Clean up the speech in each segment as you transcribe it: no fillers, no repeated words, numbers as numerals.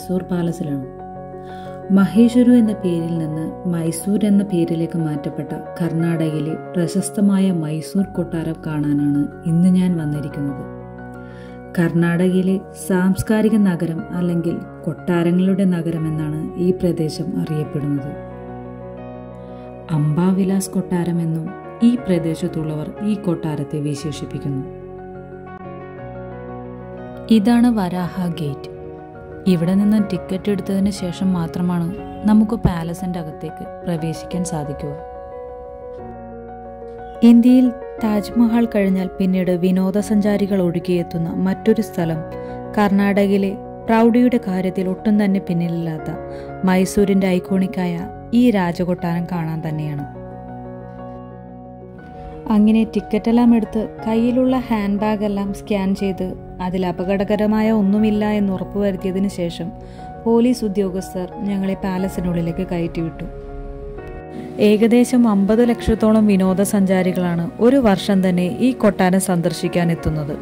മൈസൂർ പാലസിലാണ്. മഹേശ്വരു എന്ന പേരിൽ നിന്ന് മൈസൂർ എന്ന പേരിലേക്ക് മാറ്റപ്പെട്ട കർണാടകയിലെ പ്രശസ്തമായ മൈസൂർ കൊട്ടാരം കാണാനാണ് ഇന്ന് ഞാൻ വന്നിരിക്കുന്നത്. കർണാടകയിലെ സാംസ്കാരിക നഗരം അല്ലെങ്കിൽ കൊട്ടാരങ്ങളുടെ നഗരം എന്നാണ് ഈ പ്രദേശം അറിയപ്പെടുന്നത്. അംബാവിലാസ് കൊട്ടാരം എന്നും ഈ പ്രദേശത്തുള്ളവർ ഈ കൊട്ടാരത്തെ വിശേഷിപ്പിക്കുന്നു. ഇതാണ് വരാഹ ഗേറ്റ്. ഇവിടെ നിന്ന് ടിക്കറ്റ് എടുത്തതിന് ശേഷം മാത്രമാണ് നമുക്ക് പാലസിൻ്റെ അകത്തേക്ക് പ്രവേശിക്കാൻ സാധിക്കുക. ഇന്ത്യയിൽ താജ്മഹൽ കഴിഞ്ഞാൽ പിന്നീട് വിനോദസഞ്ചാരികൾ ഒഴുകിയെത്തുന്ന മറ്റൊരു സ്ഥലം കർണാടകയിലെ പ്രൗഢിയുടെ കാര്യത്തിൽ ഒട്ടും തന്നെ പിന്നിലില്ലാത്ത മൈസൂരിൻ്റെ ഐക്കോണിക്കായ ഈ രാജകൊട്ടാരം കാണാൻ തന്നെയാണ്. അങ്ങനെ ടിക്കറ്റെല്ലാം എടുത്ത് കയ്യിലുള്ള ഹാൻഡ് ബാഗെല്ലാം സ്കാൻ ചെയ്ത് അതിൽ അപകടകരമായ ഒന്നുമില്ല എന്ന് ഉറപ്പുവരുത്തിയതിനു ശേഷം പോലീസ് ഉദ്യോഗസ്ഥർ ഞങ്ങളെ പാലസിനുള്ളിലേക്ക് കയറ്റിവിട്ടു. ഏകദേശം 50 ലക്ഷത്തോളം വിനോദസഞ്ചാരികളാണ് ഒരു വർഷം തന്നെ ഈ കൊട്ടാരം സന്ദർശിക്കാൻ എത്തുന്നത്.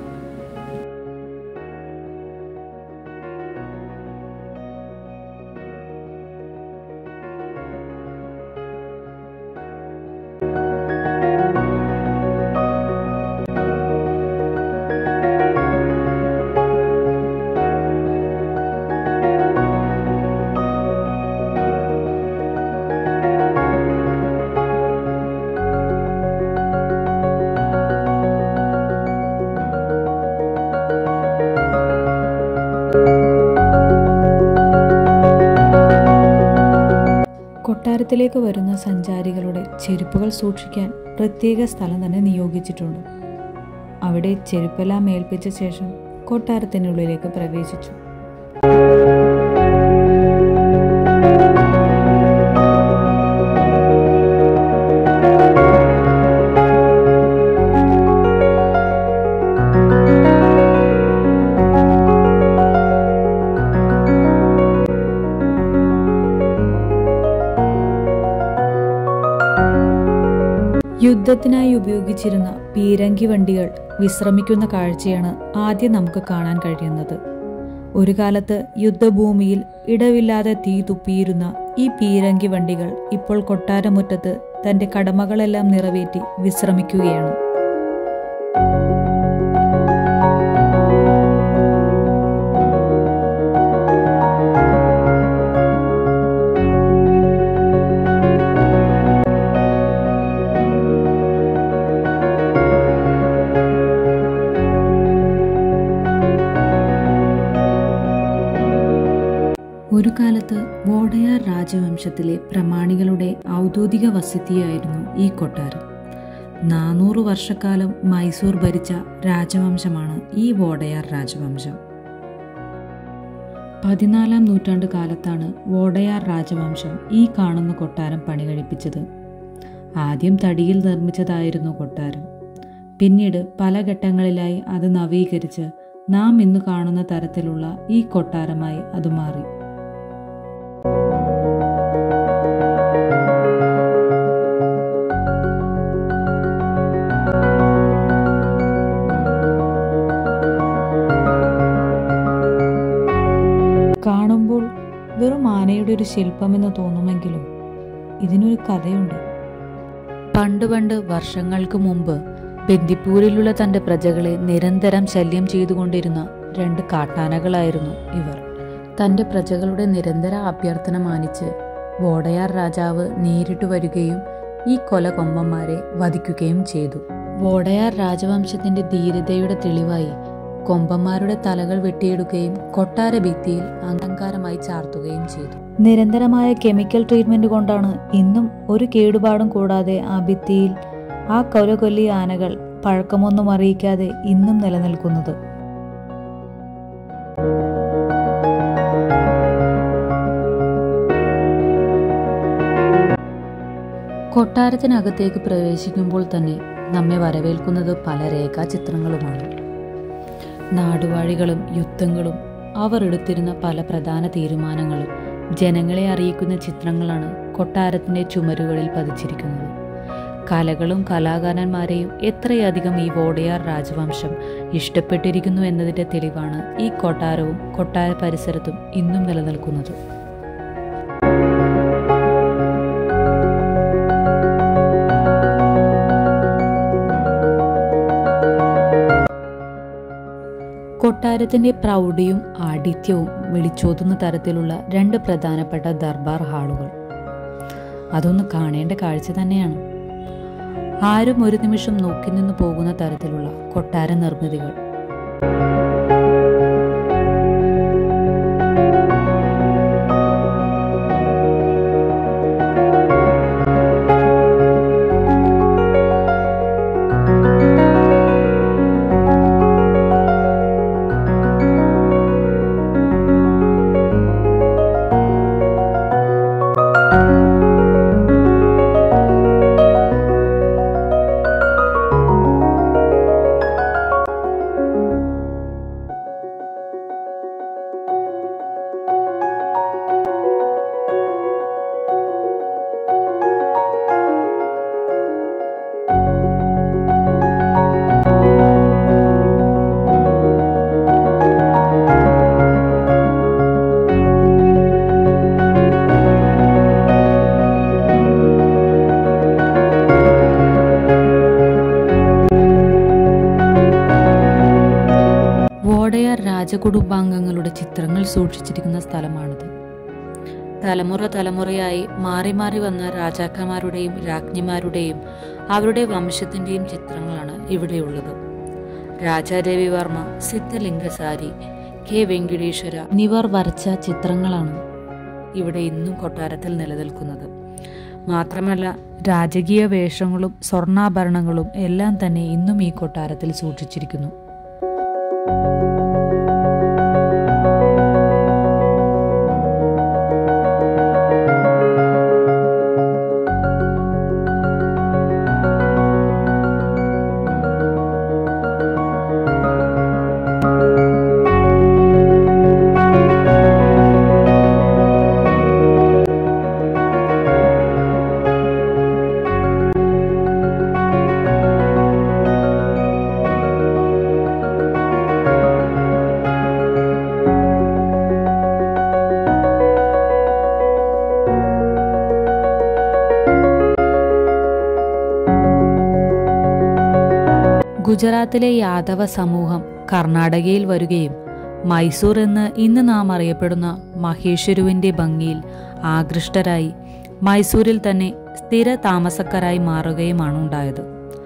കൊട്ടാരത്തിലേക്ക് വരുന്ന സഞ്ചാരികളുടെ ചെരുപ്പുകൾ സൂക്ഷിക്കാൻ പ്രത്യേക സ്ഥലം തന്നെ നിയോഗിച്ചിട്ടുണ്ട്. അവിടെ ചെരുപ്പെല്ലാം ഏൽപ്പിച്ച ശേഷം കൊട്ടാരത്തിനുള്ളിലേക്ക് പ്രവേശിച്ചു. യുദ്ധത്തിനായി ഉപയോഗിച്ചിരുന്ന പീരങ്കി വണ്ടികൾ വിശ്രമിക്കുന്ന കാഴ്ചയാണ് ആദ്യം നമുക്ക് കാണാൻ കഴിയുന്നത്. ഒരു കാലത്ത് യുദ്ധഭൂമിയിൽ ഇടവില്ലാതെ തീ തുപ്പിയിരുന്ന ഈ പീരങ്കി വണ്ടികൾ ഇപ്പോൾ കൊട്ടാരമുറ്റത്ത് തന്റെ കടമകളെല്ലാം നിറവേറ്റി വിശ്രമിക്കുകയാണ്. ഒരു കാലത്ത് വോഡയാർ രാജവംശത്തിലെ പ്രമാണികളുടെ ഔദ്യോഗിക വസതിയായിരുന്നു ഈ കൊട്ടാരം. 400 വർഷക്കാലം മൈസൂർ ഭരിച്ച രാജവംശമാണ് ഈ വോഡയാർ രാജവംശം. 14-ാം നൂറ്റാണ്ട് കാലത്താണ് വോഡയാർ രാജവംശം ഈ കാണുന്ന കൊട്ടാരം പണികഴിപ്പിച്ചത്. ആദ്യം തടിയിൽ നിർമ്മിച്ചതായിരുന്നു കൊട്ടാരം. പിന്നീട് പല ഘട്ടങ്ങളിലായി അത് നവീകരിച്ച് നാം ഇന്ന് കാണുന്ന തരത്തിലുള്ള ഈ കൊട്ടാരമായി അത് മാറി. കാണുമ്പോൾ വെറും ആനയുടെ ഒരു ശില്പമെന്ന് തോന്നുമെങ്കിലും ഇതിനൊരു കഥയുണ്ട്. പണ്ട് വർഷങ്ങൾക്ക് മുമ്പ് ബന്ദിപ്പൂരിലുള്ള തൻ്റെ പ്രജകളെ നിരന്തരം ശല്യം ചെയ്തുകൊണ്ടിരുന്ന 2 കാട്ടാനകളായിരുന്നു ഇവർ. തൻ്റെ പ്രജകളുടെ നിരന്തര അഭ്യർത്ഥന മാനിച്ച് വോഡയാർ രാജാവ് നേരിട്ട് വരികയും ഈ കൊലകൊമ്പന്മാരെ വധിക്കുകയും ചെയ്തു. വോഡയാർ രാജവംശത്തിന്റെ ധീരതയുടെ തെളിവായി കൊമ്പന്മാരുടെ തലകൾ വെട്ടിയെടുക്കുകയും കൊട്ടാര ഭിത്തിയിൽ അലങ്കാരമായി ചാർത്തുകയും ചെയ്തു. നിരന്തരമായ കെമിക്കൽ ട്രീറ്റ്മെന്റ് കൊണ്ടാണ് ഇന്നും ഒരു കേടുപാടും കൂടാതെ ആ ഭിത്തിയിൽ ആ കൊലകൊല്ലി ആനകൾ പഴക്കമൊന്നും അറിയിക്കാതെ ഇന്നും നിലനിൽക്കുന്നത്. കൊട്ടാരത്തിനകത്തേക്ക് പ്രവേശിക്കുമ്പോൾ തന്നെ നമ്മെ വരവേൽക്കുന്നത് പല രേഖാചിത്രങ്ങളുമാണ്. നാടുവാഴികളും യുദ്ധങ്ങളും അവർ എടുത്തിരുന്ന പല പ്രധാന തീരുമാനങ്ങളും ജനങ്ങളെ അറിയിക്കുന്ന ചിത്രങ്ങളാണ് കൊട്ടാരത്തിൻ്റെ ചുമരുകളിൽ പതിച്ചിരിക്കുന്നത്. കലകളും കലാകാരന്മാരെയും എത്രയധികം ഈ വോഡയാർ രാജവംശം ഇഷ്ടപ്പെട്ടിരിക്കുന്നു എന്നതിൻ്റെ തെളിവാണ് ഈ കൊട്ടാരവും കൊട്ടാര പരിസരത്തും ഇന്നും നിലനിൽക്കുന്നത്. കൊട്ടാരത്തിൻ്റെ പ്രൗഢിയും ആഢ്യത്വവും വിളിച്ചോതുന്ന തരത്തിലുള്ള 2 പ്രധാനപ്പെട്ട ദർബാർ ഹാളുകൾ അതൊന്ന് കാണേണ്ട കാഴ്ച തന്നെയാണ്. ആരും ഒരു നിമിഷം നോക്കി നിന്ന് പോകുന്ന തരത്തിലുള്ള കൊട്ടാര നിർമ്മിതികൾ. വോഡയാർ രാജകുടുംബാംഗങ്ങളുടെ ചിത്രങ്ങൾ സൂക്ഷിച്ചിരിക്കുന്ന സ്ഥലമാണിത്. തലമുറയായി മാറി മാറി വന്ന രാജാക്കന്മാരുടെയും രാജ്ഞിമാരുടെയും അവരുടെ വംശത്തിൻ്റെയും ചിത്രങ്ങളാണ് ഇവിടെയുള്ളത്. രാജാ രവിവർമ്മ, സിദ്ധലിംഗസാരി, കെ വെങ്കടേശ്വര എന്നിവർ വരച്ച ചിത്രങ്ങളാണ് ഇവിടെ ഇന്നും കൊട്ടാരത്തിൽ നിലനിൽക്കുന്നത്. മാത്രമല്ല രാജകീയ വേഷങ്ങളും സ്വർണ്ണാഭരണങ്ങളും എല്ലാം തന്നെ ഇന്നും ഈ കൊട്ടാരത്തിൽ സൂക്ഷിച്ചിരിക്കുന്നു. ഗുജറാത്തിലെ യാദവ സമൂഹം കർണാടകയിൽ വരികയും മൈസൂർ എന്ന് ഇന്ന് നാം അറിയപ്പെടുന്ന മഹേശ്വരുവിൻ്റെ ഭംഗിയിൽ ആകൃഷ്ടരായി മൈസൂരിൽ തന്നെ സ്ഥിര താമസക്കാരായി മാറുകയുമാണ് ഉണ്ടായത്.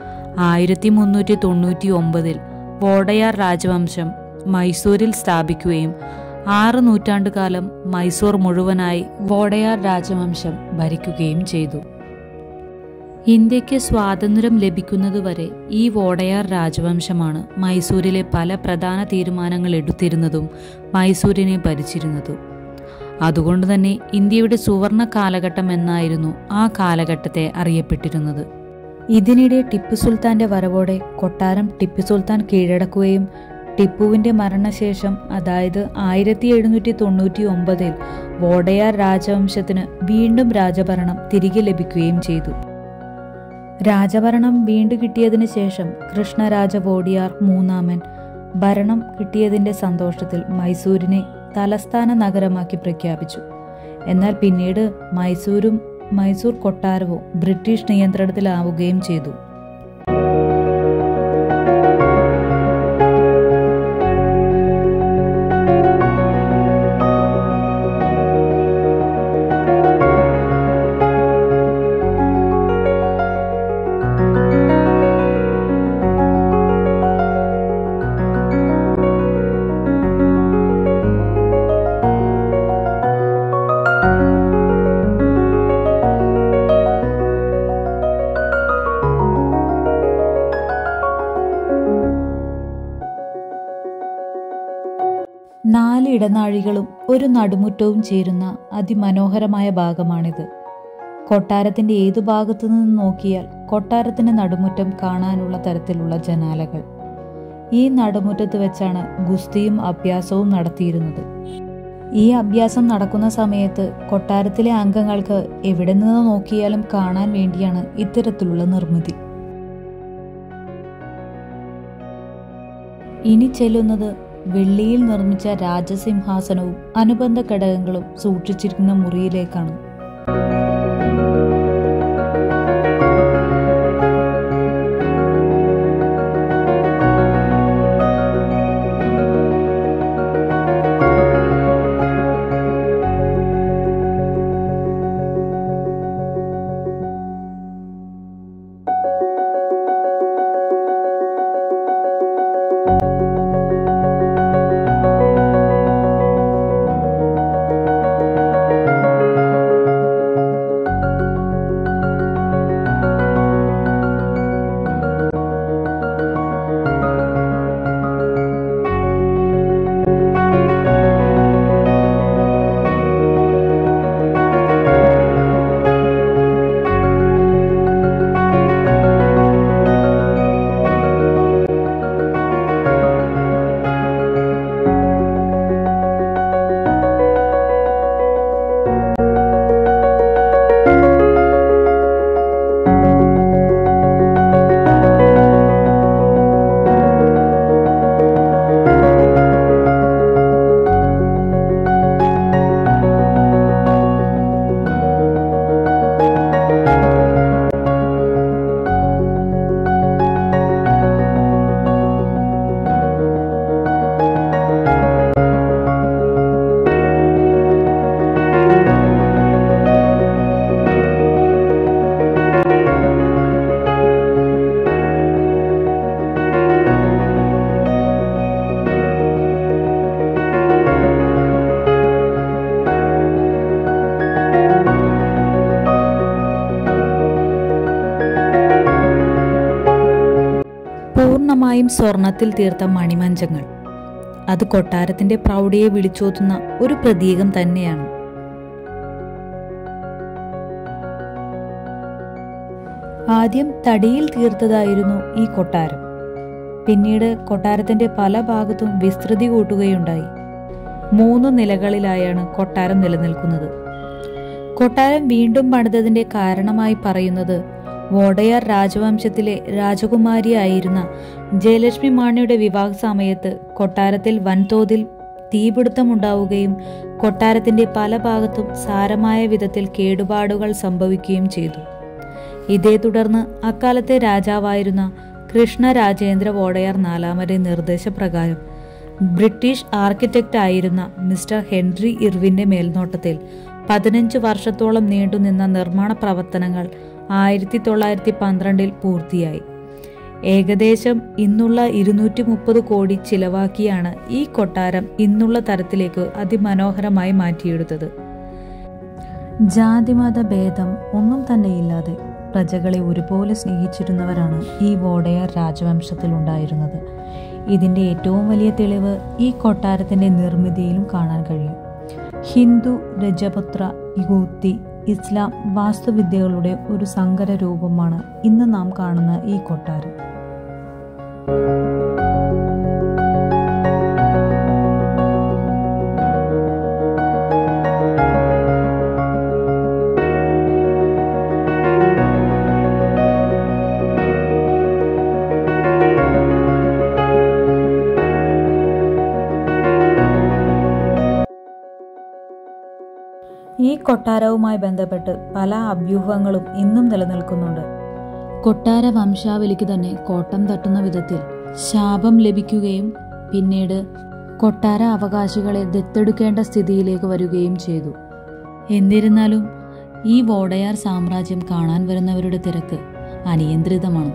1399 വോഡയാർ രാജവംശം മൈസൂരിൽ സ്ഥാപിക്കുകയും 6 നൂറ്റാണ്ടുകാലം മൈസൂർ മുഴുവനായി വോഡയാർ രാജവംശം ഭരിക്കുകയും ചെയ്തു. ഇന്ത്യക്ക് സ്വാതന്ത്ര്യം ലഭിക്കുന്നതുവരെ ഈ വോഡയാർ രാജവംശമാണ് മൈസൂരിലെ പല പ്രധാന തീരുമാനങ്ങൾ എടുത്തിരുന്നതും മൈസൂരിനെ ഭരിച്ചിരുന്നതും. അതുകൊണ്ട് തന്നെ ഇന്ത്യയുടെ സുവർണ കാലഘട്ടം എന്നായിരുന്നു ആ കാലഘട്ടത്തെ അറിയപ്പെട്ടിരുന്നത്. ഇതിനിടെ ടിപ്പു സുൽത്താന്റെ വരവോടെ കൊട്ടാരം ടിപ്പു സുൽത്താൻ കീഴടക്കുകയും ടിപ്പുവിന്റെ മരണശേഷം അതായത് 1799 വോഡയാർ രാജവംശത്തിന് വീണ്ടും രാജഭരണം തിരികെ ലഭിക്കുകയും ചെയ്തു. രാജഭരണം വീണ്ടും കിട്ടിയതിന് ശേഷം കൃഷ്ണരാജ വോഡിയാർ മൂന്നാമൻ ഭരണം കിട്ടിയതിൻ്റെ സന്തോഷത്തിൽ മൈസൂരിനെ തലസ്ഥാന നഗരമാക്കി പ്രഖ്യാപിച്ചു. എന്നാൽ പിന്നീട് മൈസൂർ കൊട്ടാരവും ബ്രിട്ടീഷ് നിയന്ത്രണത്തിലാവുകയും ചെയ്തു. നാല് ഇടനാഴികളും ഒരു നടുമുറ്റവും ചേരുന്ന അതിമനോഹരമായ ഭാഗമാണിത്. കൊട്ടാരത്തിന്റെ ഏതു ഭാഗത്തു നിന്ന് നോക്കിയാൽ കൊട്ടാരത്തിന്റെ നടുമുറ്റം കാണാനുള്ള തരത്തിലുള്ള ജനാലകൾ. ഈ നടുമുറ്റത്ത് വെച്ചാണ് ഗുസ്തിയും അഭ്യാസവും നടത്തിയിരുന്നത്. ഈ അഭ്യാസം നടക്കുന്ന സമയത്ത് കൊട്ടാരത്തിലെ അംഗങ്ങൾക്ക് എവിടെ നിന്ന് നോക്കിയാലും കാണാൻ വേണ്ടിയാണ് ഇത്തരത്തിലുള്ള നിർമ്മിതി. ഇനി ചെല്ലുന്നത് വെള്ളിയിൽ നിർമ്മിച്ച രാജസിംഹാസനവും അനുബന്ധ ഘടകങ്ങളും സൂക്ഷിച്ചിരിക്കുന്ന മുറിയിലേക്കാണ്. പൂർണ്ണമായും സ്വർണത്തിൽ തീർത്ത മണിമഞ്ചങ്ങൾ, അത് കൊട്ടാരത്തിന്റെ പ്രൗഢിയെ വിളിച്ചോതുന്ന ഒരു പ്രതീകം തന്നെയാണ്. ആദ്യം തടിയിൽ തീർത്തതായിരുന്നു ഈ കൊട്ടാരം. പിന്നീട് കൊട്ടാരത്തിന്റെ പല ഭാഗത്തും വിസ്തൃതി കൂട്ടുകയുണ്ടായി. 3 നിലകളിലായാണ് കൊട്ടാരം നിലനിൽക്കുന്നത്. കൊട്ടാരം വീണ്ടും പണിതതിന്റെ കാരണമായി പറയുന്നത് വോഡയാർ രാജവംശത്തിലെ രാജകുമാരിയായിരുന്ന ജയലക്ഷ്മി മാണിയുടെ വിവാഹ സമയത്ത് കൊട്ടാരത്തിൽ വൻതോതിൽ തീപിടുത്തമുണ്ടാവുകയും കൊട്ടാരത്തിന്റെ പല ഭാഗത്തും സാരമായ വിധത്തിൽ കേടുപാടുകൾ സംഭവിക്കുകയും ചെയ്തു. ഇതേ തുടർന്ന് അക്കാലത്തെ രാജാവായിരുന്ന കൃഷ്ണരാജേന്ദ്ര വോഡയാർ 4ാമന്റെ നിർദ്ദേശപ്രകാരം ബ്രിട്ടീഷ് ആർക്കിടെക്റ്റ് ആയിരുന്ന മിസ്റ്റർ ഹെൻറി ഇർവിന്റെ മേൽനോട്ടത്തിൽ 15 വർഷത്തോളം നീണ്ടുനിന്ന നിർമ്മാണ പ്രവർത്തനങ്ങൾ 1912 പൂർത്തിയായി. ഏകദേശം ഇന്നുള്ള 230 കോടി ചിലവാക്കിയാണ് ഈ കൊട്ടാരം ഇന്നുള്ള തരത്തിലേക്ക് അതിമനോഹരമായി മാറ്റിയെടുത്തത്. ജാതിമത ഭേദം ഒന്നും തന്നെയില്ലാതെ പ്രജകളെ ഒരുപോലെ സ്നേഹിച്ചിരുന്നവരാണ് ഈ വോഡയാർ രാജവംശത്തിലുണ്ടായിരുന്നത്. ഇതിൻ്റെ ഏറ്റവും വലിയ തെളിവ് ഈ കൊട്ടാരത്തിൻ്റെ നിർമ്മിതിയിലും കാണാൻ കഴിയും. ഹിന്ദു, രജപുത്ര, യൂത്തി, ഇസ്ലാം വാസ്തുവിദ്യകളുടെ ഒരു സങ്കര രൂപമാണ് ഇന്ന് നാം കാണുന്ന ഈ കൊട്ടാരം. ഈ കൊട്ടാരവുമായി ബന്ധപ്പെട്ട് പല അഭ്യൂഹങ്ങളും ഇന്നും നിലനിൽക്കുന്നുണ്ട്. കൊട്ടാര വംശാവലിക്ക് തന്നെ കോട്ടം തട്ടുന്ന വിധത്തിൽ ശാപം ലഭിക്കുകയും പിന്നീട് കൊട്ടാര അവകാശികളെ ദത്തെടുക്കേണ്ട സ്ഥിതിയിലേക്ക് വരികയും ചെയ്തു. എന്നിരുന്നാലും ഈ വോഡയാർ സാമ്രാജ്യം കാണാൻ വരുന്നവരുടെ തിരക്ക് അനിയന്ത്രിതമാണ്.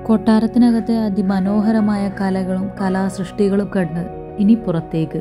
കൊട്ടാരത്തിനകത്തെ അതിമനോഹരമായ കലകളും കലാസൃഷ്ടികളും കണ്ട് ഇനി പുറത്തേക്ക്.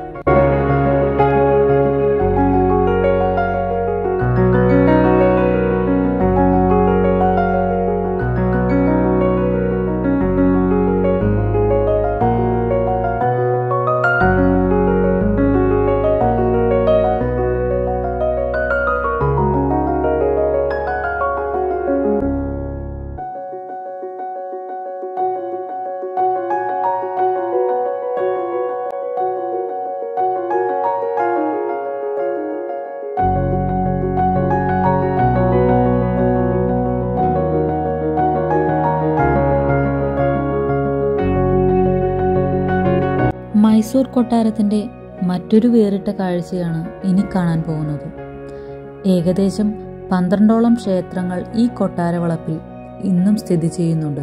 മൈസൂർ കൊട്ടാരത്തിൻ്റെ മറ്റൊരു വേറിട്ട കാഴ്ചയാണ് ഇനി കാണാൻ പോകുന്നത്. ഏകദേശം 12ഓളം ക്ഷേത്രങ്ങൾ ഈ കൊട്ടാരവളപ്പിൽ ഇന്നും സ്ഥിതി ചെയ്യുന്നുണ്ട്.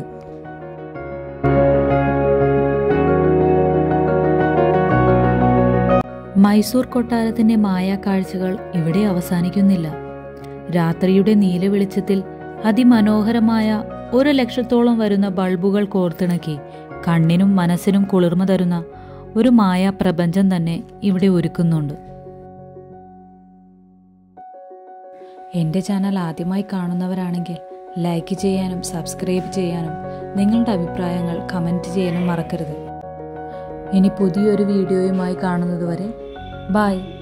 മൈസൂർ കൊട്ടാരത്തിൻ്റെ മായാക്കാഴ്ചകൾ ഇവിടെ അവസാനിക്കുന്നില്ല. രാത്രിയുടെ നീല വെളിച്ചത്തിൽ അതിമനോഹരമായ 1 ലക്ഷത്തോളം വരുന്ന ബൾബുകൾ കോർത്തിണക്കി കണ്ണിനും മനസ്സിനും കുളിർമ തരുന്ന ഒരു മായാപ്രപഞ്ചം തന്നെ ഇവിടെ ഒരുക്കുന്നുണ്ട്. എൻ്റെ ചാനൽ ആദ്യമായി കാണുന്നവരാണെങ്കിൽ ലൈക്ക് ചെയ്യാനും സബ്സ്ക്രൈബ് ചെയ്യാനും നിങ്ങളുടെ അഭിപ്രായങ്ങൾ കമൻറ്റ് ചെയ്യാനും മറക്കരുത്. ഇനി പുതിയൊരു വീഡിയോയുമായി കാണുന്നതുവരെ ബൈ.